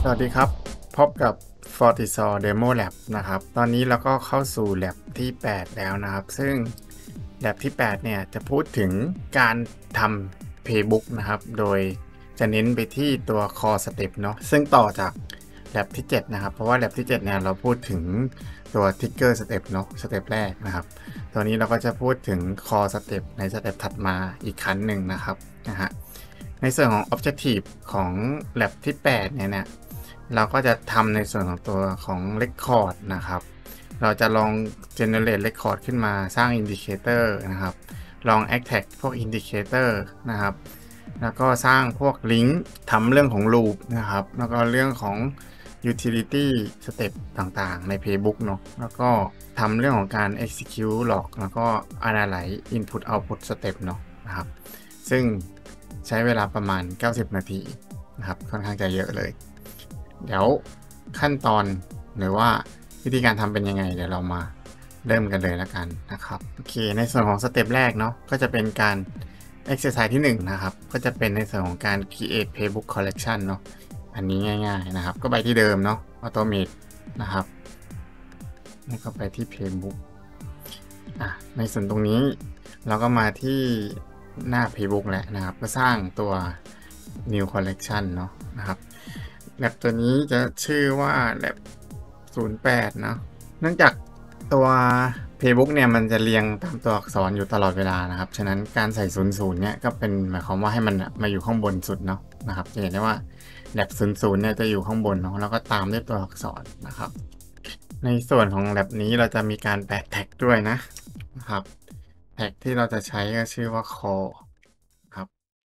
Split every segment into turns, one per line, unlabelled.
สวัสดีครับพบกับ Fortisol Demo Lab นะครับตอนนี้เราก็เข้าสู่ Lab ที่ 8 แล้วนะครับซึ่ง Lab ที่ 8 เนี่ยจะพูดถึงการทำ Playbook นะครับโดยจะเน้นไปที่ตัว Core Step เนาะซึ่งต่อจาก Lab ที่ 7 นะครับเพราะว่า Lab ที่ 7 เนี่ยเราพูดถึงตัว Trigger Step เนาะสเต็ปแรกนะครับตัวนี้เราก็จะพูดถึง Core Step ในสเต็ปถัดมาอีกขั้นหนึ่งนะครับในส่วนของ Objective ของ Lab ที่ 8 เนี่ยเราก็จะทำในส่วนของตัวของ Record นะครับเราจะลอง Generate Record ขึ้นมาสร้าง Indicator นะครับลอง Attack พวก Indicator นะครับแล้วก็สร้างพวก Link ทำเรื่องของ Loop นะครับแล้วก็เรื่องของ Utility Step ต่างๆใน Playbook เนาะแล้วก็ทำเรื่องของการ Execute Log แล้วก็ Analyze Input Output Step เนาะนะครับซึ่งใช้เวลาประมาณ90 นาทีนะครับค่อนข้างจะเยอะเลยเดี๋ยวขั้นตอนหรือว่าวิธีการทำเป็นยังไงเดี๋ยวเรามาเริ่มกันเลยแล้วกันนะครับโอเคในส่วนของสเต็ปแรกเนาะก็จะเป็นการ exercise ที่1นะครับก็จะเป็นในส่วนของการ create playbook collection เนาะอันนี้ง่ายๆนะครับก็ไปที่เดิมเนาะ automate นะครับแล้วก็ไปที่ playbook ในส่วนตรงนี้เราก็มาที่หน้า playbook แล้วนะครับก็สร้างตัว new collection เนาะนะครับLab ตัวนี้จะชื่อว่า Lab 08เนาะเนื่องจากตัว Playbook เนี่ยมันจะเรียงตามตัวอักษรอยู่ตลอดเวลานะครับฉะนั้นการใส่00เนี่ยก็เป็นหมายความว่าให้มันมาอยู่ข้างบนสุดเนาะนะครับจะเห็นได้ว่า Lab 00เนี่ยจะอยู่ข้างบนเนาะแล้วก็ตามด้วยตัวอักษรนะครับในส่วนของ Lab นี้เราจะมีการแปะแท็กด้วยนะครับแท็กที่เราจะใช้ก็ชื่อว่า core ครับ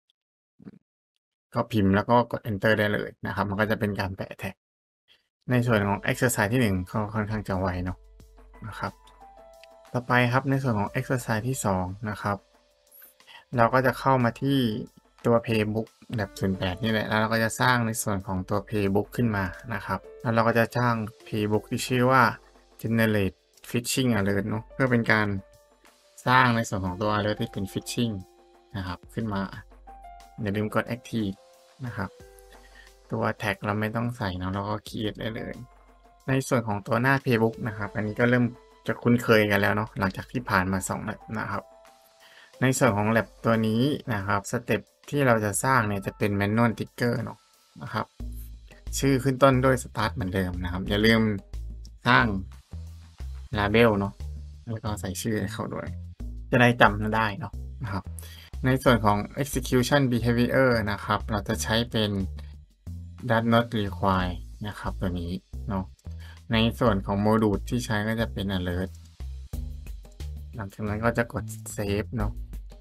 ก็พิมพ์แล้วก็กด enter ได้เลยนะครับมันก็จะเป็นการแปะแท็กในส่วนของ exercise ที่1ก็ค่อนข้างจะไวเนาะนะครับต่อไปครับในส่วนของ exercise ที่2นะครับเราก็จะเข้ามาที่ตัว playbook lab 08นี่แหละแล้วเราก็จะสร้างในส่วนของตัว playbook ขึ้นมานะครับแล้วเราก็จะสร้าง playbook ที่ชื่อว่า generate phishing alert เนาะเพื่อเป็นการสร้างในส่วนของตัว alert ที่เป็น phishing นะครับขึ้นมาอย่าลืมกด active นะครับตัว tag เราไม่ต้องใส่นะเราก็ create ได้เลยในส่วนของตัวหน้า playbook นะครับอันนี้ก็เริ่มจะคุ้นเคยกันแล้วเนาะหลังจากที่ผ่านมา2 lab นะครับในส่วนของ lab ตัวนี้นะครับสเต็ปที่เราจะสร้างเนี่ยจะเป็น manual trigger เนาะนะครับชื่อขึ้นต้นด้วย start เหมือนเดิมนะครับอย่าลืมสร้าง label เนาะแล้วก็ใส่ชื่อให้เขาด้วยจะได้จำได้เนาะนะครับในส่วนของ execution behavior นะครับเราจะใช้เป็น does not require นะครับตัวนี้เนาะในส่วนของโมดูลที่ใช้ก็จะเป็น alert หลังจากนั้นก็จะกด save เนาะ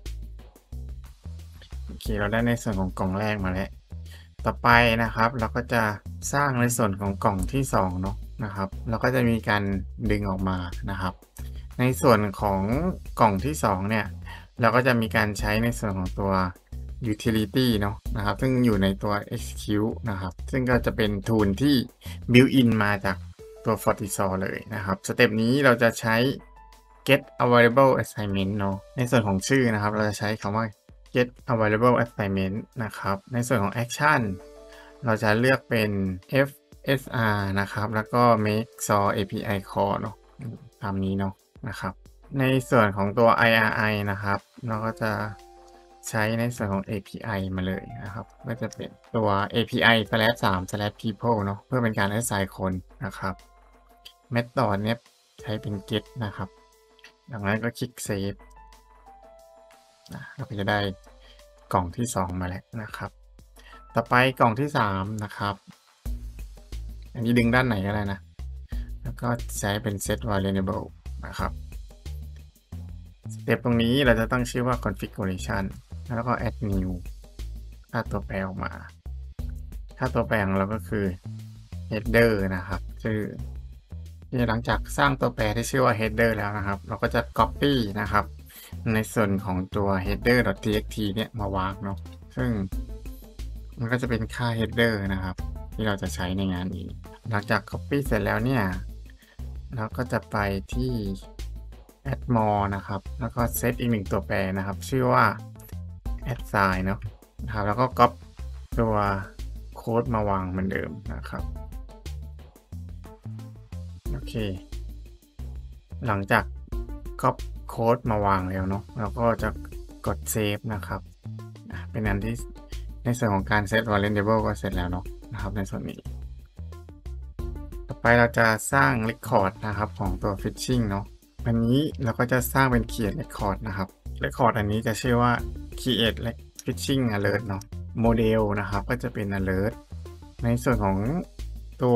โอเคเราได้ในส่วนของกล่องแรกมาแล้วต่อไปนะครับเราก็จะสร้างในส่วนของกล่องที่2เนาะนะครับเราก็จะมีการดึงออกมานะครับในส่วนของกล่องที่2เนี่ยเราก็จะมีการใช้ในส่วนของตัว utility เนาะนะครับซึ่งอยู่ในตัว execute นะครับซึ่งก็จะเป็น tool ที่ built in มาจากตัว Fortisol เลยนะครับสเต็ปนี้เราจะใช้ get available assignment เนาะในส่วนของชื่อนะครับเราจะใช้คำว่า get available assignment นะครับในส่วนของ action เราจะเลือกเป็น FSR นะครับแล้วก็ make SOR API call เนาะตามนี้เนาะนะครับในส่วนของตัว IRI นะครับเราก็จะใช้ในส่วนของ API มาเลยนะครับก็จะเป็นตัว API/3/people เนาะเพื่อเป็นการ assign คนนะครับ method เนี่ยใช้เป็น get นะครับดังนั้นก็คลิก save เราก็จะได้กล่องที่2มาแล้วนะครับต่อไปกล่องที่3นะครับอันนี้ดึงด้านไหนก็ได้นะแล้วก็ใช้เป็น set variable นะครับสเต็ปตรงนี้เราจะตั้งชื่อว่า configuration แล้วก็ add new ค่าตัวแปรออกมาค่าตัวแปรของเราก็คือ header นะครับชื่อหลังจากสร้างตัวแปรที่ชื่อว่า header แล้วนะครับเราก็จะ copy นะครับในส่วนของตัว header.txt เนี่ยมาวางเนาะซึ่งมันก็จะเป็นค่า header นะครับที่เราจะใช้ในงานนี้หลังจาก copy เสร็จแล้วเนี่ยเราก็จะไปที่ add more นะครับแล้วก็ set อีก1ตัวแปรนะครับชื่อว่า assign เนาะนะครับแล้วก็ copy ตัวค้ดมาวางเหมือนเดิมนะครับโอเคหลังจากก๊อปโค้ดมาวางแล้วเนาะเราก็จะกดเซฟนะครับเป็นอันที่ในส่วนของการเซต variable ก็เสร็จแล้วเนาะนะครับในส่วนนี้ต่อไปเราจะสร้าง record นะครับของตัว phishing เนาะอันนี้เราก็จะสร้างเป็น create record นะครับ record อันนี้จะชื่อว่า create phishing alert เนาะโมเดลนะครับก็จะเป็น alert ในส่วนของตัว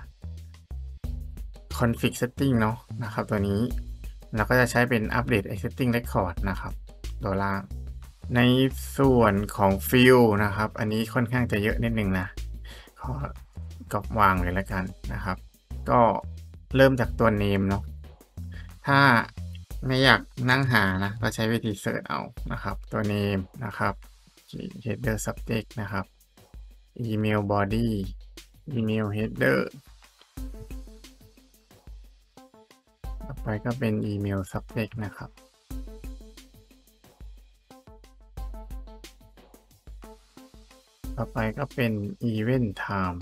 config setting เนาะนะครับตัวนี้เราก็จะใช้เป็น update setting record นะครับตัวล่างในส่วนของ field นะครับอันนี้ค่อนข้างจะเยอะนิดนึงนะขอกวางเลยแล้วกันนะครับก็เริ่มจากตัว name เนาะถ้าไม่อยากนั่งหานะก็ใช้วิธีเสิร์ชเอานะครับตัว name นะครับ header subject นะครับ email body email header ต่อไปก็เป็น email subject นะครับต่อไปก็เป็น event time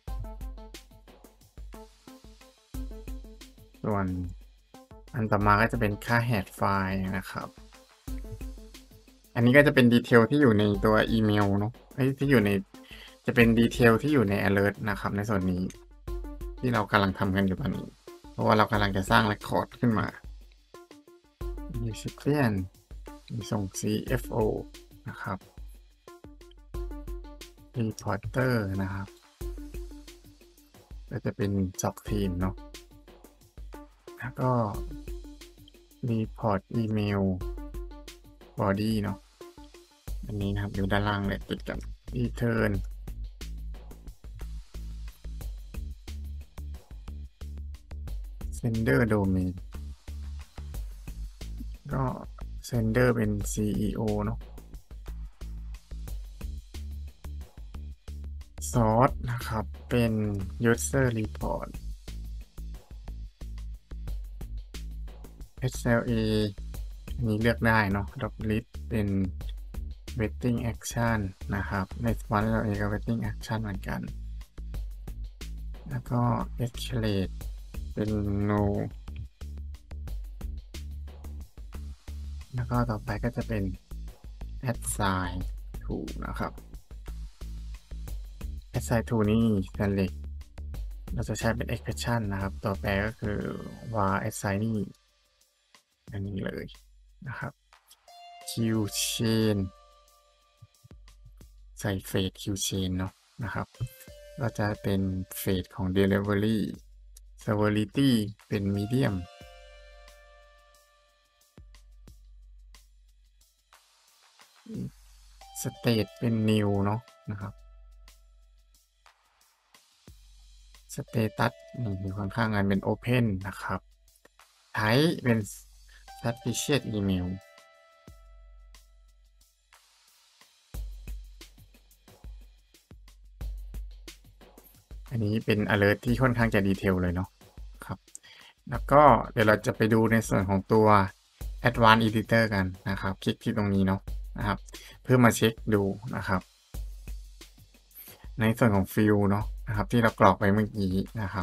ส่วนอันต่อมาก็จะเป็นค่า head file นะครับอันนี้ก็จะเป็นดีเทลที่อยู่ในตัวอีเมลเนาะที่อยู่ในจะเป็นดีเทลที่อยู่ใน alert นะครับในส่วนนี้ที่เรากำลังทำกันอยู่ตอนนี้เพราะว่าเรากำลังจะสร้าง record ขึ้นมา recipient ส่ง CFO นะครับ reporter นะครับก็จะเป็น job team เนาะแล้วก็ report email body เนาะอันนี้นะครับอยู่ด้านล่างเลยติดกับ return sender domain ก็ sender เป็น CEO เนาะ source นะครับเป็น user report SLA อันนี้เลือกได้เนาะ list เป็น waiting action นะครับ response SLA กับ waiting action เหมือนกันแล้วก็ escalate เป็น no แล้วก็ต่อไปก็จะเป็น assign to นะครับ assign to นี่ select เราจะใช้เป็น expression นะครับตัวแปรก็คือ var assignee อันนี้เลยนะครับ Q chain ใส่เฟส Q chain เนาะนะครับก็จะเป็นเฟสของ delivery severity เป็น medium state เป็น new เนาะนะครับ status มีค่อนข้างกันเป็น open นะครับ type เป็น suspicious email อันนี้เป็น alert ที่ค่อนข้างจะดีเทลเลยเนาะครับแล้วก็เดี๋ยวเราจะไปดูในส่วนของตัว advanced editor กันนะครับคลิกที่ตรงนี้เนาะนะครับเพื่อมาเช็คดูนะครับในส่วนของ field เนาะนะครับที่เรากรอกไปเมื่อกี้นะครับ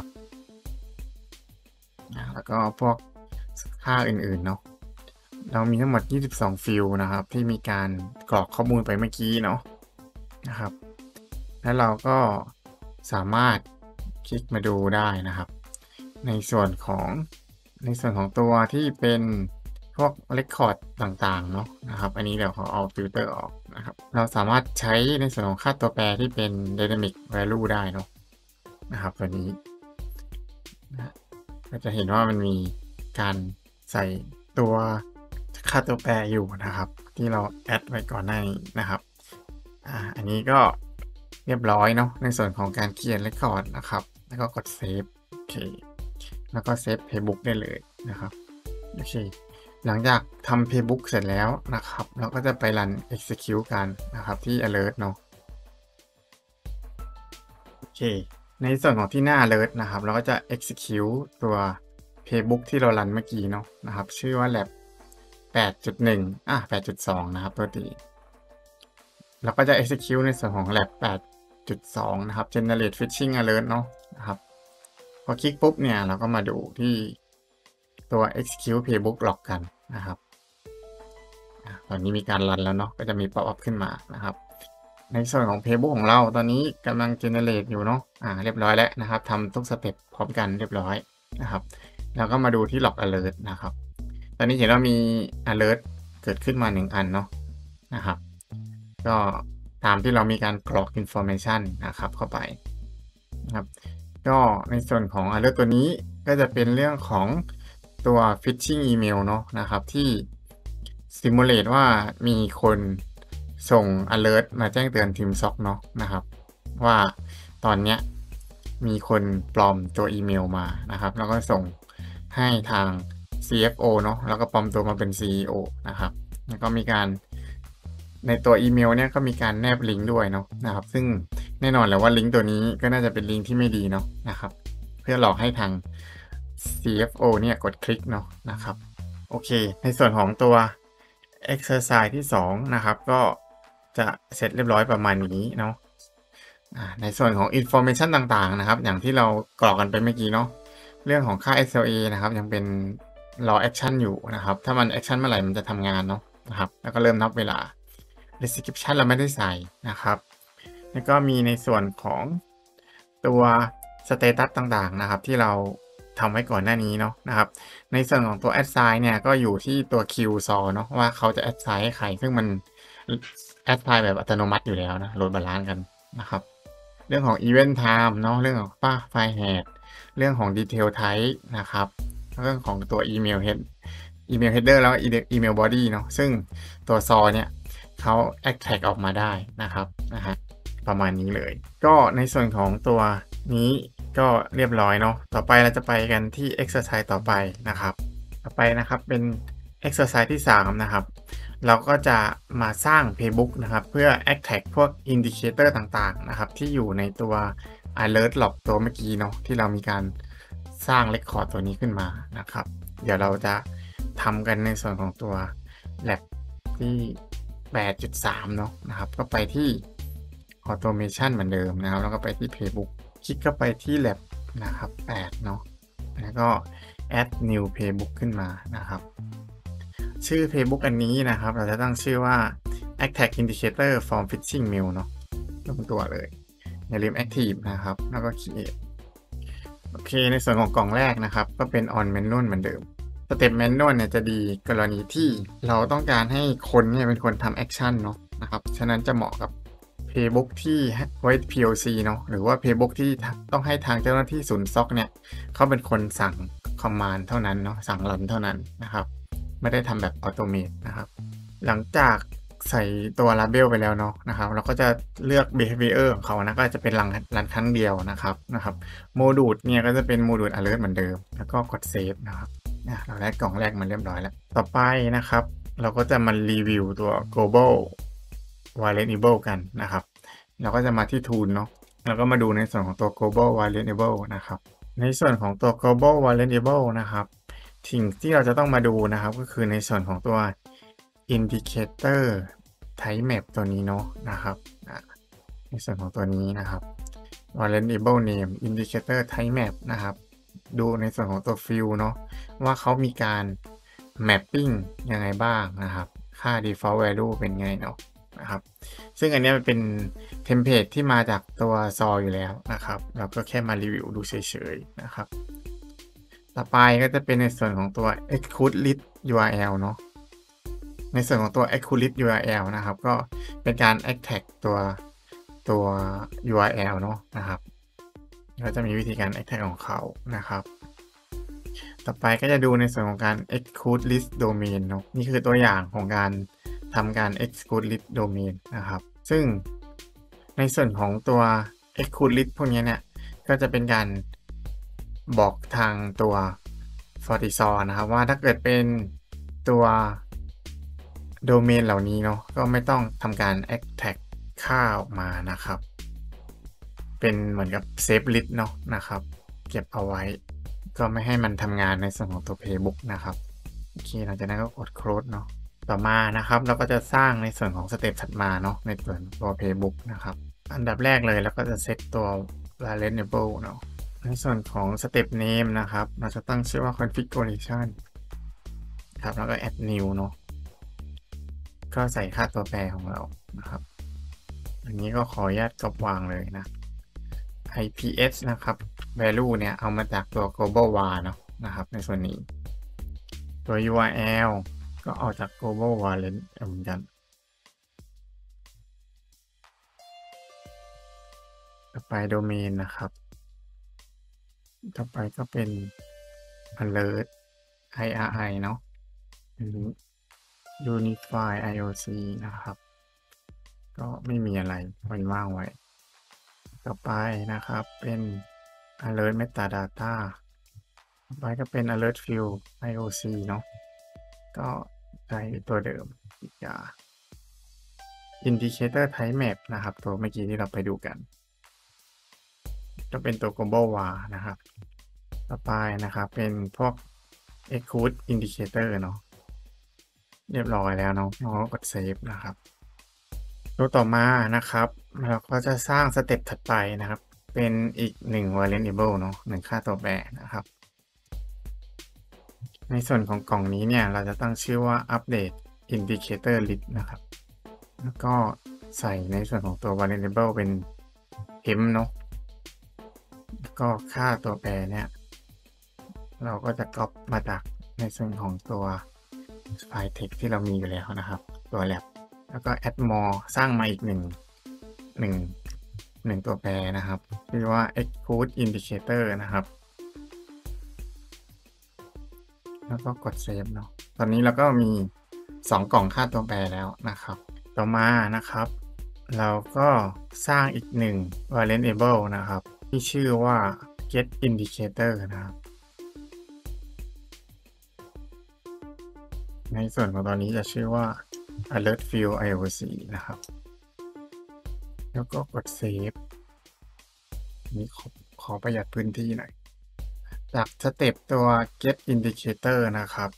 แล้วก็พวกค่าอื่นๆเนาะเรามีทั้งหมด22ฟิลด์นะครับที่มีการกรอกข้อมูลไปเมื่อกี้เนาะนะครับแล้วเราก็สามารถคลิกมาดูได้นะครับในส่วนของตัวที่เป็นพวก Record ต่างๆเนาะนะครับอันนี้เดี๋ยวขอเอาฟิลเตอร์ออกนะครับเราสามารถใช้ในส่วนของค่าตัวแปรที่เป็น Dynamic Value ได้เนาะนะครับตัวนี้ก็จะเห็นว่ามันมีการใส่ตัวค่าตัวแปรอยู่นะครับที่เราแอดไว้ก่อนหน้านี้นะครับอันนี้ก็เรียบร้อยเนาะในส่วนของการเขียน Record นะครับแล้วก็กดเซฟโอเคแล้วก็เซฟ Playbook ได้เลยนะครับโอเคหลังจากทำ Playbook เสร็จแล้วนะครับเราก็จะไปรัน Execute กันนะครับที่ Alert เนาะโอเคในส่วนของที่หน้า alert นะครับเราก็จะ execute ตัว playbook ที่เรารันเมื่อกี้เนาะนะครับชื่อว่า lab 8.1 8.2 นะครับตัวตีเราก็จะ execute ในส่วนของ lab 8.2 นะครับ generate phishing alert เนาะนะครับพอคลิกปุ๊บเนี่ยเราก็มาดูที่ตัว execute playbook log กันนะครับตอนนี้มีการรันแล้วเนาะก็จะมี pop up ขึ้นมานะครับในส่วนของ playbook ของเราตอนนี้กำลัง generate อยู่เนาะเรียบร้อยแล้วนะครับทำทุกสเต็ปพร้อมกันเรียบร้อยนะครับแล้วก็มาดูที่ log alert นะครับตอนนี้เห็นว่ามี alert เกิดขึ้นมา1อันเนาะนะครับก็ตามที่เรามีการกรอก information นะครับเข้าไปนะครับก็ในส่วนของ alert ตัวนี้ก็จะเป็นเรื่องของตัว phishing email เนาะนะครับที่ simulate ว่ามีคนส่ง alert มาแจ้งเตือนทีมซ็อกเนาะนะครับว่าตอนเนี้ยมีคนปลอมตัวอีเมลมานะครับแล้วก็ส่งให้ทาง CFO เนาะแล้วก็ปลอมตัวมาเป็น CEO นะครับแล้วก็มีการในตัวอีเมลเนี่ยก็มีการแนบลิงก์ด้วยเนาะนะครับซึ่งแน่นอนแหละว่าลิงก์ตัวนี้ก็น่าจะเป็นลิงก์ที่ไม่ดีเนาะนะครับเพื่อหลอกให้ทาง CFO เนี่ยกดคลิกเนาะนะครับโอเคในส่วนของตัว exercise ที่2นะครับก็จะเสร็จเรียบร้อยประมาณนี้เนาะในส่วนของ information ต่างๆนะครับอย่างที่เรากรอกกันไปเมื่อกี้เนาะเรื่องของค่า SLA นะครับยังเป็นรอ action อยู่นะครับถ้ามัน action เมื่อไหร่มันจะทำงานเนาะนะครับแล้วก็เริ่มนับเวลา description เราไม่ได้ใส่นะครับแล้วก็มีในส่วนของตัว status ต่างๆนะครับที่เราทำไว้ก่อนหน้านี้เนาะนะครับในส่วนของตัว assign เนี่ยก็อยู่ที่ตัว QSO เนาะว่าเขาจะ assign ให้ใครซึ่งมัน assign แบบอัตโนมัติอยู่แล้วนะโหลดบาลานซ์กันนะครับเรื่องของ event time เนาะเรื่องของไฟล์ head เรื่องของ detail type นะครับเรื่องของตัว email header แล้ว email body เนาะซึ่งตัว SOR เนี่ยเขา extract ออกมาได้นะครับประมาณนี้เลยก็ในส่วนของตัวนี้ก็เรียบร้อยเนาะต่อไปเราจะไปกันที่ exercise ต่อไปนะครับต่อไปนะครับเป็น exercise ที่3นะครับเราก็จะมาสร้าง playbook นะครับเพื่อ extract พวก indicator ต่างๆนะครับที่อยู่ในตัว alert log ตัวเมื่อกี้เนาะที่เรามีการสร้าง record ตัวนี้ขึ้นมานะครับเดี๋ยวเราจะทำกันในส่วนของตัว lab ที่ 8.3 เนาะนะครับก็ไปที่ automation เหมือนเดิมนะครับแล้วก็ไปที่ playbook คลิกเข้าไปที่ lab นะครับ8เนาะแล้วก็ add new playbook ขึ้นมานะครับชื่อ playbook อันนี้นะครับเราจะตั้งชื่อว่า attack indicator from phishing mail เนาะลงตัวเลยอย่าลืม active นะครับแล้วก็ create โอเคในส่วนของกล่องแรกนะครับก็เป็น on manual เหมือนเดิมสเต็ป manual เนี่ยจะดีกรณีที่เราต้องการให้คนเนี่ยเป็นคนทำ action เนาะนะครับฉะนั้นจะเหมาะกับ playbook ที่ไว้ POC เนาะหรือว่า playbook ที่ต้องให้ทางเจ้าหน้าที่ศูนย์ซ็อกเนี่ยเขาเป็นคนสั่ง command เท่านั้นเนาะสั่งรันเท่านั้นนะครับไม่ได้ทำแบบ automate นะครับหลังจากใส่ตัว label ไปแล้วเนาะนะครับเราก็จะเลือก behavior ของเขานะก็จะเป็นรันครั้งเดียวนะครับโมดูลเนี่ยก็จะเป็นโมดูล alert เหมือนเดิมแล้วก็กด save นะครับเราได้กล่องแรกมาเรียบร้อยแล้วต่อไปนะครับเราก็จะมารีวิวตัว global variable กันนะครับเราก็จะมาที่ tool เนาะแล้วก็มาดูในส่วนของตัว global variable นะครับในส่วนของตัว global variable นะครับสิ่งที่เราจะต้องมาดูนะครับก็คือในส่วนของตัว indicator type map ตัวนี้เนาะนะครับในส่วนของตัวนี้นะครับ variable name indicator type map นะครับดูในส่วนของตัว field เนาะว่าเขามีการ mapping ยังไงบ้างนะครับค่า default value เป็นไงเนาะนะครับซึ่งอันนี้มันเป็นเทมเพลตที่มาจากตัว SOR อยู่แล้วนะครับเราก็แค่มารีวิวดูเฉยๆนะครับต่อไปก็จะเป็นในส่วนของตัว exclude list URL เนาะในส่วนของตัว exclude list URL นะครับก็เป็นการ extract ตัว URL เนาะนะครับก็จะมีวิธีการ extract ของเขานะครับต่อไปก็จะดูในส่วนของการ exclude list domain เนาะนี่คือตัวอย่างของการทำการ exclude list domain นะครับซึ่งในส่วนของตัว exclude list พวกนี้เนี่ยก็จะเป็นการบอกทางตัว Fortisor นะครับว่าถ้าเกิดเป็นตัวโดเมนเหล่านี้เนาะก็ไม่ต้องทำการ extract ค่าออกมานะครับเป็นเหมือนกับ save list เนาะนะครับเก็บเอาไว้ก็ไม่ให้มันทำงานในส่วนของตัว playbook นะครับโอเคหลังจากนั้นก็กด close เนาะต่อมานะครับเราก็จะสร้างในส่วนของสเต็ปถัดมาเนาะในส่วนตัว playbook นะครับอันดับแรกเลยแล้วก็จะเซตตัว variable เนาะในส่วนของ step name นะครับเราจะตั้งชื่อว่า configuration ครับแล้วก็ add new เนาะก็ใส่ค่าตัวแปรของเรานะครับอันนี้ก็ขออนุญาตก๊อปวางเลยนะ IPS นะครับ value เนี่ยเอามาจากตัว global var เนาะนะครับในส่วนนี้ตัว URL ก็เอาจาก global var เหมือนกันต่อไป domain นะครับต่อไปก็เป็น alert IRI เนาะหรือ unify IOC นะครับก็ไม่มีอะไรมันว่างไว้ต่อไปนะครับเป็น alert metadata ต่อไปก็เป็น alert field IOC เนาะก็ใช้ตัวเดิมอีกอย่าง indicator type map นะครับตัวเมื่อกี้ที่เราไปดูกันก็เป็นตัว global var นะครับต่อไปนะครับเป็นพวก exclude indicator เนาะเรียบร้อยแล้วเนาะเราก็กด save นะครับตัวต่อมานะครับเราก็จะสร้างสเต็ปถัดไปนะครับเป็นอีก1 variable เนาะ1ค่าตัวแปรนะครับในส่วนของกล่องนี้เนี่ยเราจะตั้งชื่อว่า update indicator list นะครับแล้วก็ใส่ในส่วนของตัว variable เป็น temp เนาะก็ค่าตัวแปรเนี่ยเราก็จะก๊อปมาจากในส่วนของตัวไฟล์ text ที่เรามีอยู่แล้วนะครับตัว lab แล้วก็ add more สร้างมาอีกหนึ่งตัวแปรนะครับชื่อว่า exclude indicator นะครับแล้วก็กด save เนาะตอนนี้เราก็มี2กล่องค่าตัวแปรแล้วนะครับต่อมานะครับเราก็สร้างอีก1 variable นะครับที่ชื่อว่า get indicator นะครับในส่วนของตอนนี้จะชื่อว่า alert field IOC นะครับแล้วก็กด save นี้ขอประหยัดพื้นที่หน่อยจากสเต็ปตัว get indicator นะครับ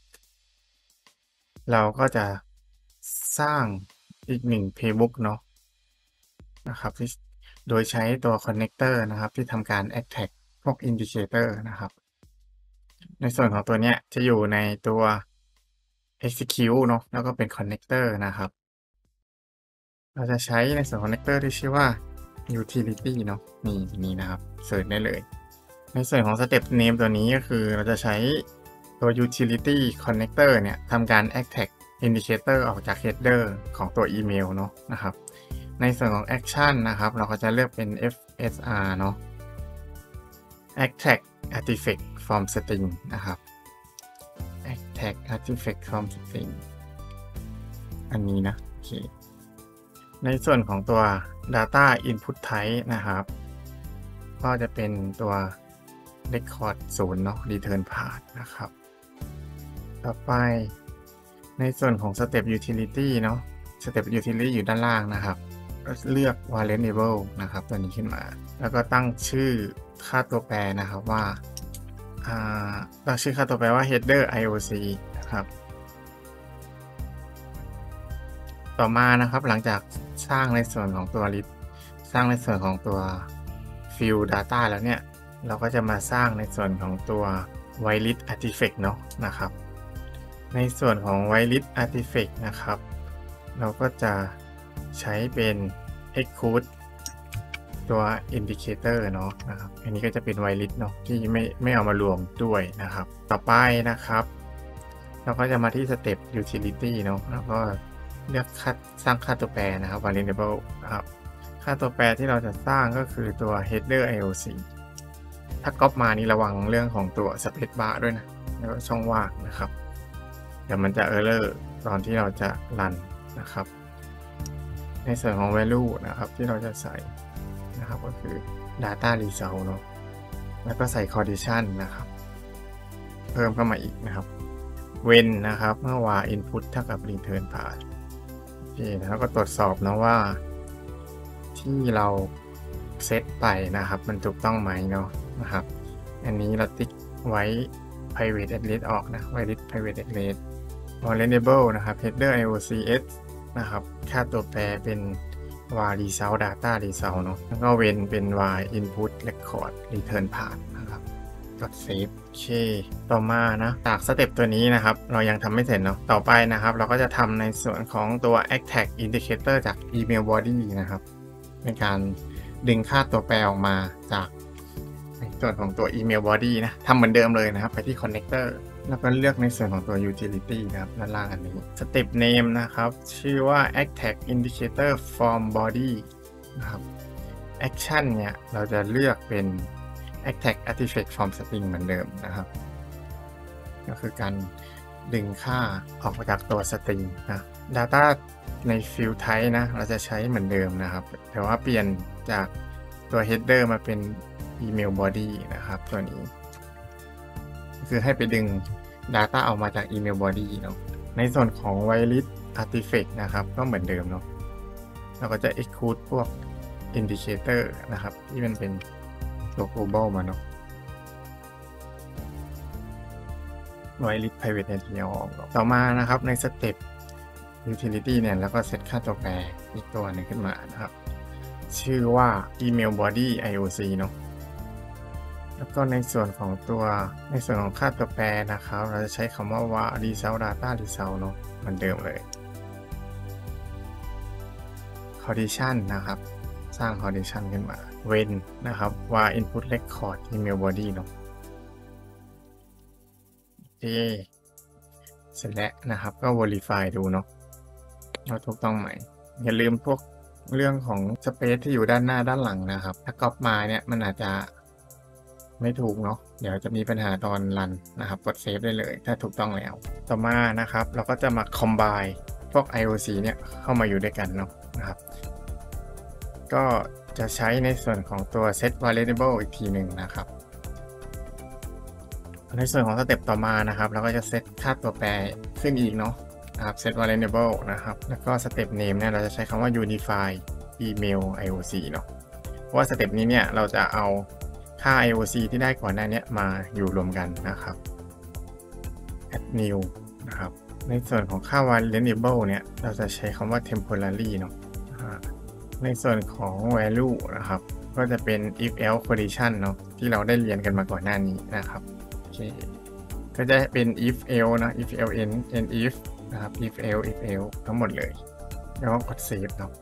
เราก็จะสร้างอีก1 playbook เนาะนะครับโดยใช้ตัว connector นะครับที่ทำการ attack พวก indicator นะครับในส่วนของตัวเนี้ยจะอยู่ในตัว execute เนาะแล้วก็เป็น connector นะครับเราจะใช้ในส่วน connector ที่ชื่อว่า utility เนาะนี่นะครับเสิร์ชได้เลยในส่วนของ step name ตัวนี้ก็คือเราจะใช้ตัว utility connector เนี่ยทำการ attack indicator ออกจาก header ของตัวอีเมลเนาะนะครับในส่วนของ action นะครับเราก็จะเลือกเป็น FSR เนาะ attack artifact from string นะครับ attack artifact from string อันนี้นะโอเคในส่วนของตัว data input type นะครับก็จะเป็นตัว record 0 เนาะ return path นะครับต่อไปในส่วนของ step utility เนาะ step utility อยู่ด้านล่างนะครับก็เลือก variable นะครับตัวนี้ขึ้นมาแล้วก็ตั้งชื่อค่าตัวแปรนะครับว่าตั้งชื่อค่าตัวแปรว่า header IOC นะครับต่อมานะครับหลังจากสร้างในส่วนของตัว list สร้างในส่วนของตัว field data แล้วเนี่ยเราก็จะมาสร้างในส่วนของตัว whitelist artifact เนาะนะครับในส่วนของ whitelist artifact นะครับเราก็จะใช้เป็น exclude ตัว indicator เนาะนะครับอันนี้ก็จะเป็น whitelist เนาะที่ไม่เอามารวมด้วยนะครับต่อไปนะครับเราก็จะมาที่ step utility เนาะแล้วก็เลือกสร้างค่าตัวแปรนะครับ variable นะครับค่าตัวแปรที่เราจะสร้างก็คือตัว header IOC ถ้าก๊อปมานี่ระวังเรื่องของตัว space bar ด้วยนะแล้วก็ช่องว่างนะครับเดี๋ยวมันจะ error ตอนที่เราจะรันนะครับในส่วนของ value นะครับที่เราจะใส่นะครับก็คือ data result เนาะแล้วก็ใส่ condition นะครับเพิ่มเข้ามาอีกนะครับ when นะครับเมื่อว่า input เท่ากับ return path โอเคแล้วก็ตรวจสอบนะว่าที่เราเซตไปนะครับมันถูกต้องไหมเนาะนะครับอันนี้เราติ๊กไว้ private address ออกนะ whitelist private address variable นะครับ header IOCS นะครับค่าตัวแปรเป็น var result data result เนาะแล้วก็เว้นเป็น var input record return path นะครับกด save โอเคต่อมานะจากสเต็ปตัวนี้นะครับเรายังทำไม่เสร็จเนาะต่อไปนะครับเราก็จะทำในส่วนของตัว Tag indicator จาก email body นะครับในการดึงค่าตัวแปรออกมาจากในส่วนของตัว email body นะทำเหมือนเดิมเลยนะครับไปที่ connector แล้วก็เลือกในส่วนของตัว utility นะครับด้านล่างอันนี้ step name นะครับชื่อว่า tag indicator form body นะครับ action เนี่ยเราจะเลือกเป็น tag artifact from string เหมือนเดิมนะครับก็คือการดึงค่าออกมาจากตัว string นะ data ใน field type นะเราจะใช้เหมือนเดิมนะครับแต่ว่าเปลี่ยนจากตัว header มาเป็น email body นะครับตัวนี้คือให้ไปดึง data ออกมาจาก email body เนาะในส่วนของ valid artifact นะครับก็เหมือนเดิมเนาะเราก็จะ exclude พวก indicator นะครับที่มันเป็นตัว global มาเนาะ valid private entity ออกต่อมานะครับในสเต็ป utility เนี่ยแล้วก็เซตค่าตัวแปรอีกตัวหนึ่งขึ้นมานะครับชื่อว่า email body IOC เนาะแล้วก็ในส่วนของค่าตัวแปรนะครับเราจะใช้คำว่า result data result เนาะเหมือนเดิมเลย condition นะครับสร้าง condition ขึ้นมา when นะครับ var input record email body เนาะโอเคเสร็จแล้วนะครับก็ verify ดูเนาะว่าถูกต้องไหมอย่าลืมพวกเรื่องของ space ที่อยู่ด้านหน้าด้านหลังนะครับถ้าก๊อปมาเนี่ยมันอาจจะไม่ถูกเนาะเดี๋ยวจะมีปัญหาตอนรันนะครับกดเซฟได้เลยถ้าถูกต้องแล้วต่อมานะครับเราก็จะมา combine พวก IOC เนี่ยเข้ามาอยู่ด้วยกันเนาะนะครับก็จะใช้ในส่วนของตัว set variable อีกทีหนึ่งนะครับในส่วนของสเต็ปต่อมานะครับเราก็จะเซตค่าตัวแปรขึ้นอีกเนาะนะครับ set variable นะครับแล้วก็สเต็ป name เนี่ยเราจะใช้คำว่า unify email IOC เนาะเพราะว่าสเต็ปนี้เนี่ยเราจะเอาค่า IOC ที่ได้ก่อนหน้านี้มาอยู่รวมกันนะครับ add new นะครับในส่วนของค่า variable เนี่ยเราจะใช้คำว่า temporary เนาะในส่วนของ value นะครับก็จะเป็น if else condition เนาะที่เราได้เรียนกันมาก่อนหน้านี้นะครับโอเคก็จะเป็น if else นะ if else and if นะครับ if else ทั้งหมดเลยแล้วก็กด save เนาะ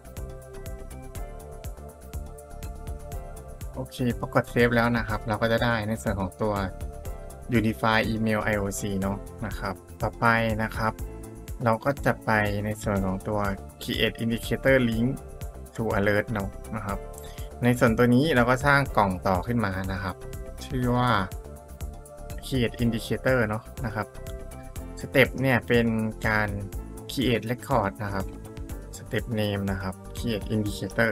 โอเคพอกด save แล้วนะครับเราก็จะได้ในส่วนของตัว unify email IOC เนาะนะครับต่อไปนะครับเราก็จะไปในส่วนของตัว create indicator link to alert เนาะนะครับในส่วนตัวนี้เราก็สร้างกล่องต่อขึ้นมานะครับชื่อว่า create indicator เนาะนะครับสเต็ปเนี่ยเป็นการ create record นะครับสเต็ป name นะครับ create indicator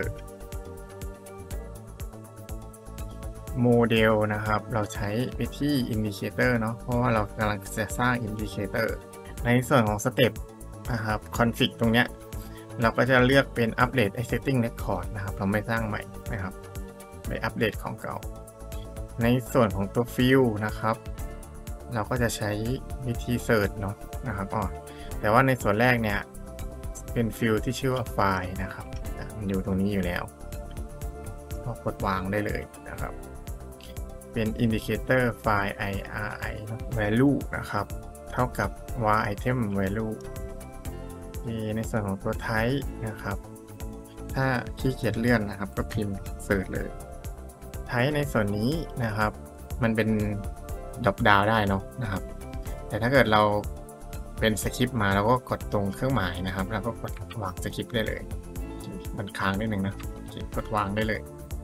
โมเดลนะครับเราใช้ไปที่ indicator เนาะเพราะว่าเรากำลังจะสร้าง indicator ในส่วนของสเต็ปนะครับ config ตรงเนี้ยเราก็จะเลือกเป็น update setting record นะครับเราไม่สร้างใหม่นะครับไปอัปเดตของเก่าในส่วนของตัว field นะครับเราก็จะใช้วิธี search เนาะนะครับแต่ว่าในส่วนแรกเนี่ยเป็น field ที่ชื่อว่า file นะครับมันอยู่ตรงนี้อยู่แล้วก็กดวางได้เลยนะครับเป็น indicator file iri value นะครับเท่ากับ var item valueในส่วนของตัว type นะครับถ้าขี้เกียจเลื่อนนะครับก็พิมพ์เสิร์ชเลย type ในส่วนนี้นะครับมันเป็นดรอปดาวได้เนาะนะครับแต่ถ้าเกิดเราเป็นสคริปต์มาเราก็กดตรงเครื่องหมายนะครับแล้วก็กดวางสคริปต์ได้เลยมันค้างนิดนึงนะกดวางได้เล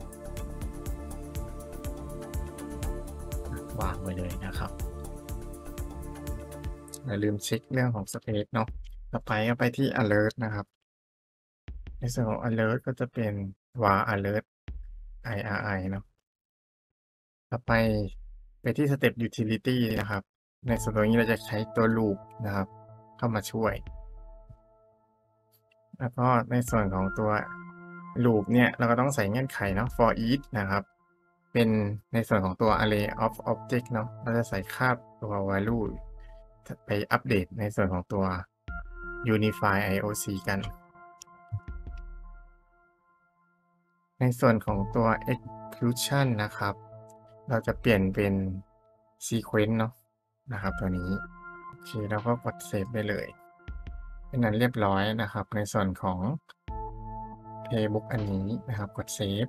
ยวางไว้เลยนะครับอย่าลืมเช็คเรื่องของ space เนาะต่อไปก็ไปที่ alert นะครับในส่วนของ alert ก็จะเป็น var alert iri เนาะต่อไปที่ step utility นะครับในส่วนตรงนี้เราจะใช้ตัว loop นะครับเข้ามาช่วยแล้วก็ในส่วนของตัว loop เนี่ยเราก็ต้องใส่เงื่อนไขเนาะ for each นะครับเป็นในส่วนของตัว array of object เนาะเราจะใส่ค่าตัว value ไปอัปเดตในส่วนของตัว unify IOC กันในส่วนของตัว execution นะครับเราจะเปลี่ยนเป็น sequence เนาะนะครับตัวนี้โอเคเราก็กดเซฟได้เลยเป็นนั้นเรียบร้อยนะครับในส่วนของ playbook อันนี้นะครับกดเซฟ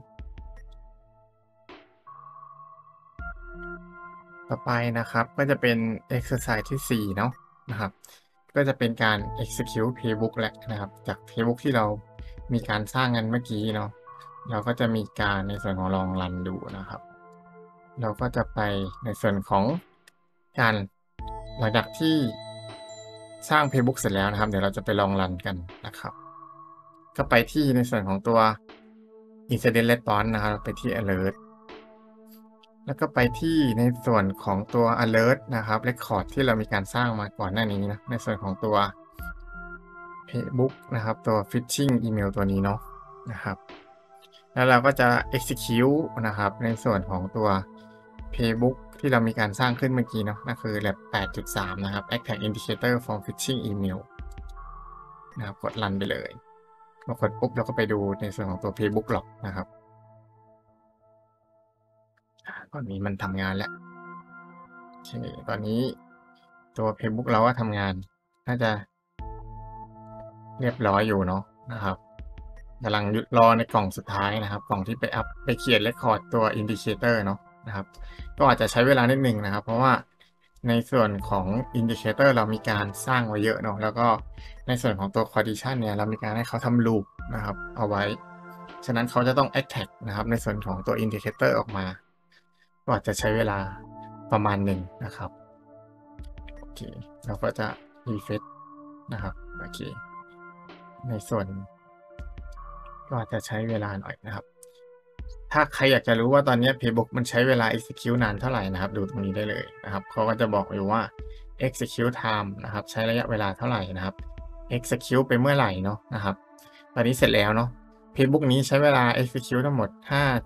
ต่อไปนะครับก็จะเป็น exercise ที่4เนาะนะครับก็จะเป็นการ execute playbook แหละนะครับจาก playbook ที่เรามีการสร้างกันเมื่อกี้เนาะเราก็จะมีการในส่วนของลองรันดูนะครับเราก็จะไปในส่วนของการหลังจากที่สร้าง playbook เสร็จแล้วนะครับเดี๋ยวเราจะไปลองรันกันนะครับก็ไปที่ในส่วนของตัว incident response นะครับไปที่ alert แล้วก็ไปที่ในส่วนของตัว alert นะครับ record ที่เรามีการสร้างมาก่อนหน้านี้นะในส่วนของตัว playbook นะครับตัว phishing email ตัวนี้เนาะนะครับแล้วเราก็จะ execute นะครับในส่วนของตัว playbook ที่เรามีการสร้างขึ้นเมื่อกี้เนาะนั่นคือ lab 8.3 นะครับ attack indicator for phishing email นะครับกดรันไปเลยพอกดปุ๊บเราก็ไปดูในส่วนของตัว playbook log นะครับตอนนี้มันทำงานแล้วโอเคตอนนี้ตัว playbook เราก็ทำงานน่าจะเรียบร้อยอยู่เนาะนะครับกำลังรอในกล่องสุดท้ายนะครับกล่องที่ไปเขียน record ตัว indicator เนาะนะครับก็อาจจะใช้เวลานิดนึงนะครับเพราะว่าในส่วนของ indicator เรามีการสร้างไว้เยอะเนาะแล้วก็ในส่วนของตัว condition เนี่ยเรามีการให้เขาทำ loop นะครับเอาไว้ฉะนั้นเขาจะต้อง attack นะครับในส่วนของตัว indicator ออกมาก็อาจจะใช้เวลาประมาณหนึ่งนะครับโอเคเราก็จะ refresh นะครับโอเคในส่วนก็อาจจะใช้เวลาหน่อยนะครับถ้าใครอยากจะรู้ว่าตอนนี้ playbook มันใช้เวลา execute นานเท่าไหร่นะครับดูตรงนี้ได้เลยนะครับเขาก็จะบอกอยู่ว่า execute time นะครับใช้ระยะเวลาเท่าไหร่นะครับ execute ไปเมื่อไหร่เนาะนะครับตอนนี้เสร็จแล้วเนาะ playbook นี้ใช้เวลา execute ทั้งหมด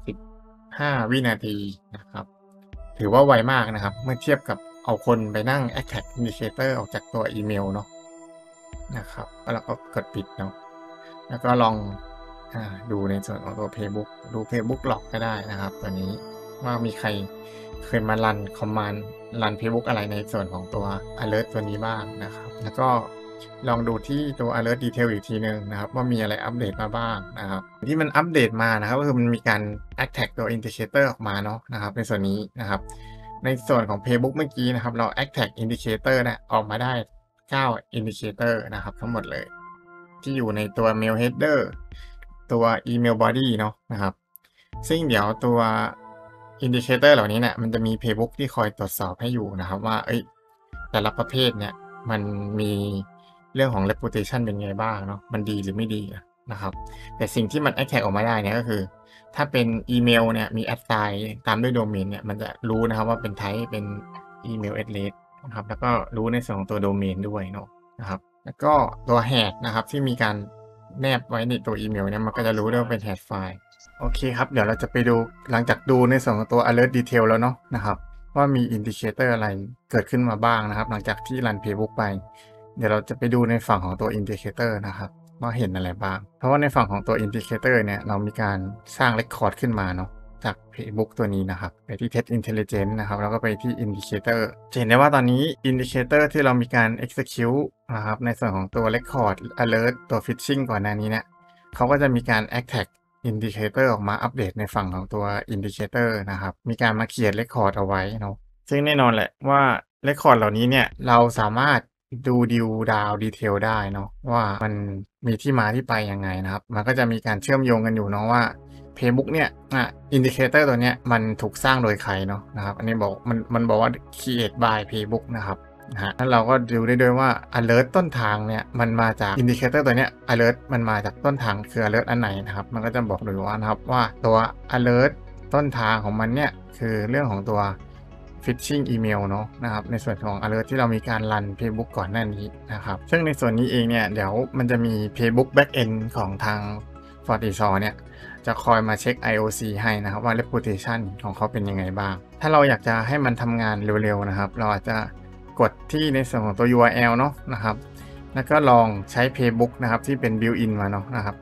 55 วินาทีนะครับถือว่าไวมากนะครับเมื่อเทียบกับเอาคนไปนั่ง attack indicator ออกจากตัวอีเมลเนาะนะครับแล้วก็กดปิดเนาะแล้วก็ลองดูในส่วนของตัว playbook ดู playbook log ก็ได้นะครับตัวนี้ว่ามีใครเคยมารัน command รัน playbook อะไรในส่วนของตัว alert ตัวนี้บ้างนะครับแล้วก็ลองดูที่ตัว alert detail อีกทีนึงนะครับว่ามีอะไรอัปเดตมาบ้างนะครับที่มันอัปเดตมานะครับก็คือมันมีการ attack ตัว indicator ออกมาเนาะนะครับในส่วนนี้นะครับในส่วนของ playbook เมื่อกี้นะครับเรา attack indicator นะออกมาได้9 indicator นะครับทั้งหมดเลยที่อยู่ในตัว mail header ตัว email body เนาะนะครับซึ่งเดี๋ยวตัว indicator เหล่านี้เนี่ยมันจะมี playbook ที่คอยตรวจสอบให้อยู่นะครับว่าแต่ละประเภทเนี่ยมันมีเรื่องของ reputation เป็นไงบ้างเนาะมันดีหรือไม่ดีนะครับแต่สิ่งที่มัน attack ออกมาได้เนี่ยก็คือถ้าเป็นอีเมลเนี่ยมี assign ตามด้วย domain เนี่ยมันจะรู้นะครับว่าเป็น type เป็น email address นะครับแล้วก็รู้ในส่วนของตัว domain ด้วยเนาะนะครับแล้วก็ตัว hash นะครับที่มีการแนบไว้ในตัวอีเมลเนี่ยมันก็จะรู้ได้ว่าเป็น hash file โอเคครับเดี๋ยวเราจะไปดูหลังจากดูในส่วนของตัว alert detail แล้วเนาะนะครับว่ามี indicator อะไรเกิดขึ้นมาบ้างนะครับหลังจากที่รัน playbook ไปเดี๋ยวเราจะไปดูในฝั่งของตัว indicator นะครับว่าเห็นอะไรบ้างเพราะว่าในฝั่งของตัว indicator เนี่ยเรามีการสร้าง record ขึ้นมาเนาะจาก playbook ตัวนี้นะครับไปที่ test intelligence นะครับแล้วก็ไปที่ indicator จะเห็นได้ว่าตอนนี้ indicator ที่เรามีการ execute นะครับในส่วนของตัว record alert ตัว phishing ก่อนหน้านี้เนี่ยเขาก็จะมีการ attack indicator ออกมาอัปเดตในฝั่งของตัว indicator นะครับมีการมาเขียน record เอาไว้เนาะซึ่งแน่นอนแหละว่า record เหล่านี้เนี่ยเราสามารถดูดิวดาวดีเทลได้เนาะว่ามันมีที่มาที่ไปยังไงนะครับมันก็จะมีการเชื่อมโยงกันอยู่เนาะว่า playbook เนี่ยindicator ตัวเนี้ยมันถูกสร้างโดยใครเนาะนะครับอันนี้บอกมันบอกว่า create by playbook นะครับแล้วเราก็ดูได้ด้วยว่า alert ต้นทางเนี่ยมันมาจาก indicator ตัวเนี้ย alert มันมาจากต้นทางคือ alert อันไหนนะครับมันก็จะบอกเลยว่านะครับว่าตัว alert ต้นทางของมันเนี่ยคือเรื่องของตัว phishing email เนาะนะครับในส่วนของ alert ที่เรามีการรัน playbook ก่อนหน้านี้นะครับซึ่งในส่วนนี้เองเนี่ยเดี๋ยวมันจะมี playbook backend ของทาง Fortisor เนี่ยจะคอยมาเช็ค IOC ให้นะครับว่า reputation ของเขาเป็นยังไงบ้างถ้าเราอยากจะให้มันทำงานเร็วๆนะครับเราอาจจะกดที่ในส่วนของตัว URL เนาะนะครับแล้วก็ลองใช้ playbook นะครับที่เป็น built-in มาเนาะนะครับ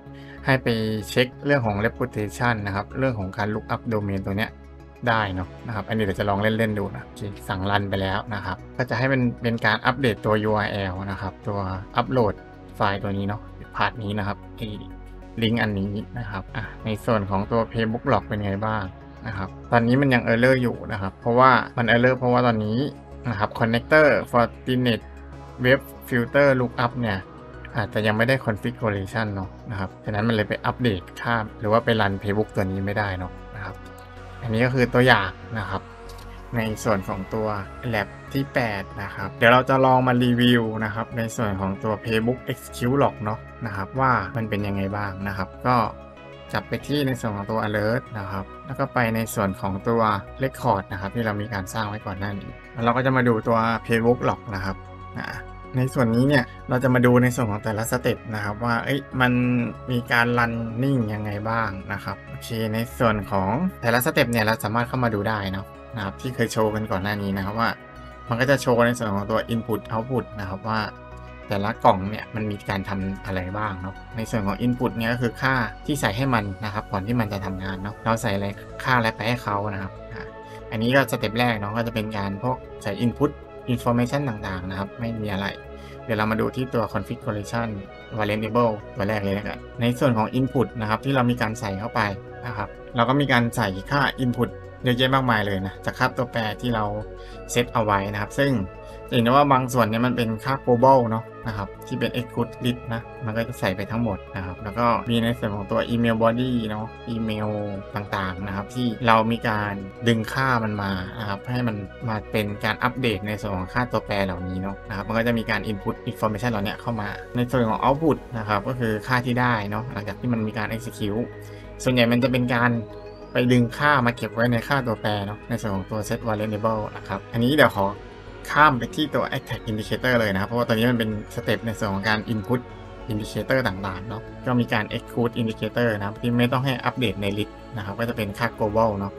ให้ไปเช็คเรื่องของ reputation นะครับเรื่องของการ look up domain ตัวเนี้ยได้เนาะนะครับอันนี้เดี๋ยวจะลองเล่นๆดูนะสั่งรันไปแล้วนะครับก็จะให้เป็นการอัปเดตตัว URL นะครับตัวอัปโหลดไฟล์ตัวนี้เนาะพาร์ทนี้นะครับลิงก์อันนี้นะครับในส่วนของตัว playbook log เป็นไงบ้างนะครับตอนนี้มันยัง error อยู่นะครับเพราะว่ามัน error เพราะว่าตอนนี้นะครับ connector Fortinet Web Filter Lookup เนี่ยอาจจะยังไม่ได้ configuration เนาะนะครับฉะนั้นมันเลยไปอัปเดตข้ามหรือว่าไปรัน playbook ตัวนี้ไม่ได้เนาะนะครับอันนี้ก็คือตัวอย่างนะครับในส่วนของตัว lab ที่8นะครับเดี๋ยวเราจะลองมารีวิวนะครับในส่วนของตัว playbook execute log เนาะนะครับว่ามันเป็นยังไงบ้างนะครับก็จับไปที่ในส่วนของตัว alert นะครับแล้วก็ไปในส่วนของตัว record นะครับที่เรามีการสร้างไว้ก่อนหน้านี้แล้วเราก็จะมาดูตัว playbook log นะครับในส่วนนี้เนี่ยเราจะมาดูในส่วนของแต่ละสเต็ปนะครับว่ามันมีการรันนิ่งยังไงบ้างนะครับโอเคในส่วนของแต่ละสเต็ปเนี่ยเราสามารถเข้ามาดูได้นะครับที่เคยโชว์กันก่อนหน้านี้นะครับว่ามันก็จะโชว์ในส่วนของตัว input output นะครับว่าแต่ละกล่องเนี่ยมันมีการทำอะไรบ้างเนาะในส่วนของ input เนี่ยก็คือค่าที่ใส่ให้มันนะครับก่อนที่มันจะทำงานเนาะเราใส่อะไรค่าอะไรไปให้เขานะครับอันนี้ก็สเต็ปแรกเนาะก็จะเป็นการพวกใส่ input information ต่างๆนะครับไม่มีอะไรเดี๋ยวเรามาดูที่ตัว configuration variable ตัวแรกเลยนะครับในส่วนของ input นะครับที่เรามีการใส่เข้าไปนะครับเราก็มีการใส่ค่า input เยอะแยะมากมายเลยนะจากค่าตัวแปรที่เราเซตเอาไว้นะครับซึ่งเห็นว่าบางส่วนเนี่ยมันเป็นค่า global เนาะนะครับที่เป็น exclude list นะมันก็จะใส่ไปทั้งหมดนะครับแล้วก็มีในส่วนของตัว email body เนาะอีเมลต่างๆนะครับที่เรามีการดึงค่ามันมานะครับให้มันมาเป็นการอัปเดตในส่วนของค่าตัวแปรเหล่านี้เนาะนะครับมันก็จะมีการ input information เหล่านี้เข้ามาในส่วนของ output นะครับก็คือค่าที่ได้เนาะหลังจากที่มันมีการ execute ส่วนใหญ่มันจะเป็นการไปดึงค่ามาเก็บไว้ในค่าตัวแปรเนาะในส่วนของตัว set variable นะครับอันนี้เดี๋ยวขอข้ามไปที่ตัว attack indicator เลยนะครับเพราะว่าตอนนี้มันเป็นสเต็ปในส่วนของการ input indicator ต่างๆเนาะก็มีการ exclude indicator นะครับที่ไม่ต้องให้อัปเดตใน list นะครับก็จะเป็นค่า global เนาะ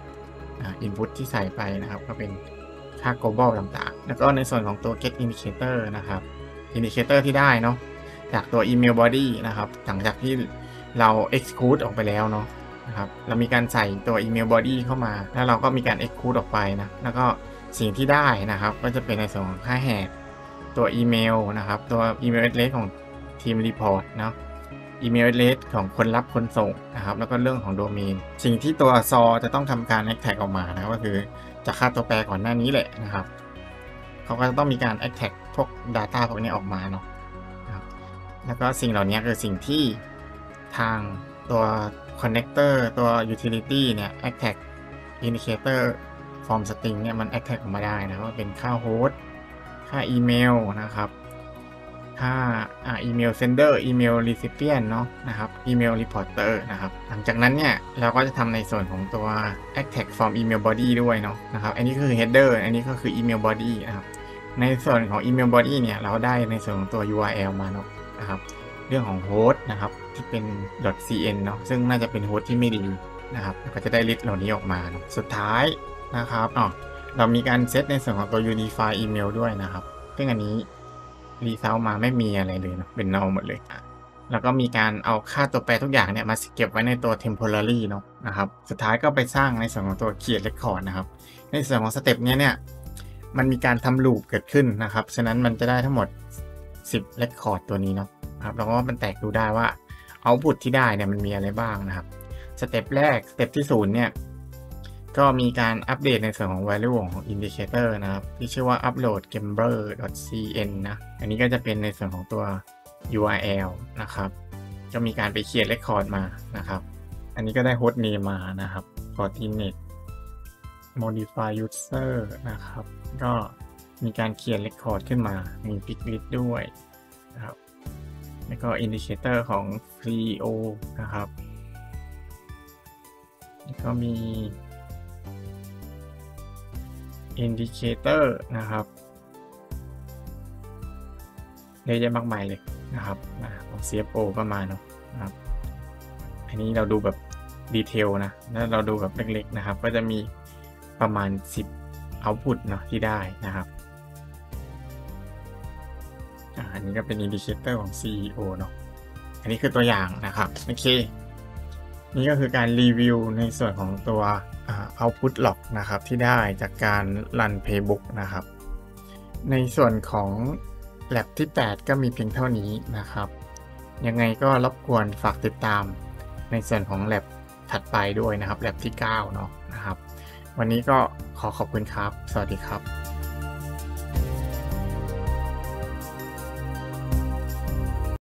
input ที่ใส่ไปนะครับก็เป็นค่า global ต่างๆแล้วก็ในส่วนของตัว get indicator นะครับ indicator ที่ได้เนาะจากตัว email body นะครับหลังจากที่เรา exclude ออกไปแล้วเนาะนะครับเรามีการใส่ตัว email body เข้ามาแล้วเราก็มีการ exclude ออกไปนะแล้วก็สิ่งที่ได้นะครับก็จะเป็นในส่วนของค่าแหกตัวอีเมลนะครับตัว email address ของทีม report เนาะอีเมล address ของคนรับคนส่งนะครับแล้วก็เรื่องของโดเมนสิ่งที่ตัว ซอจะต้องทำการ extract ออกมานะก็คือจากค่าตัวแปรก่อนหน้านี้แหละนะครับเขาก็จะต้องมีการ extract พวก data พวกนี้ออกมาเนาะนะครับแล้วก็สิ่งเหล่านี้คือสิ่งที่ทางตัว connector ตัว utility เนี่ย extract indicator form string เนี่ยมัน extract ออกมาได้นะว่าเป็นค่า host ค่าอีเมลนะครับค่าอีเมล sender อีเมล recipient เนาะนะครับอีเมล reporter นะครับหลังจากนั้นเนี่ยเราก็จะทำในส่วนของตัว extract from email body ด้วยเนาะนะครับอันนี้ก็คือ header อันนี้ก็คือ email body นะครับในส่วนของ email body เนี่ยเราได้ในส่วนของตัว URL มาเนาะนะครับเรื่องของ host นะครับที่เป็น .cn เนาะซึ่งน่าจะเป็นโฮสต์ที่ไม่ดีนะครับก็จะได้ list เหล่านี้ออกมานะสุดท้ายนะครับเรามีการเซตในส่วนของตัว unify email ด้วยนะครับซึ่งอันนี้result มาไม่มีอะไรเลยนะเป็น null หมดเลยแล้วก็มีการเอาค่าตัวแปรทุกอย่างเนี่ยมาเก็บไว้ในตัว temporary เนาะนะครับสุดท้ายก็ไปสร้างในส่วนของตัว create record นะครับในส่วนของสเต็ปนี้เนี่ยมันมีการทำ loop เกิดขึ้นนะครับฉะนั้นมันจะได้ทั้งหมด10 record ตัวนี้เนาะครับแล้วก็มันแตกดูได้ว่า output ที่ได้เนี่ยมันมีอะไรบ้างนะครับสเต็ปแรกสเต็ปที่0เนี่ยก็มีการอัปเดตในส่วนของ value ของ indicator นะครับที่ชื่อว่า upload gambler.cn นะอันนี้ก็จะเป็นในส่วนของตัว URL นะครับก็มีการไปเขียน record มานะครับอันนี้ก็ได้ host name มานะครับ Fortinet modify user นะครับก็มีการเขียน record ขึ้นมามี pick list ด้วยนะครับแล้วก็ indicator ของ FreeO นะครับแล้วก็มีindicator นะครับเยอะแยะมากมายเลยนะครับของ CFO ก็มาเนาะนะครับอันนี้เราดูแบบดีเทลนะแล้วเราดูแบบเล็กๆนะครับก็จะมีประมาณ10 output เนาะที่ได้นะครับอันนี้ก็เป็น indicator ของ CEO เนาะอันนี้คือตัวอย่างนะครับโอเคนี่ก็คือการรีวิวในส่วนของตัวoutput log นะครับที่ได้จากการรัน playbook นะครับในส่วนของ lab ที่ 8 ก็มีเพียงเท่านี้นะครับยังไงก็รบกวนฝากติดตามในส่วนของ lab ถัดไปด้วยนะครับ lab ที่ 9 เนาะนะครับวันนี้ก็ขอขอบคุณครับสวัสดีครับ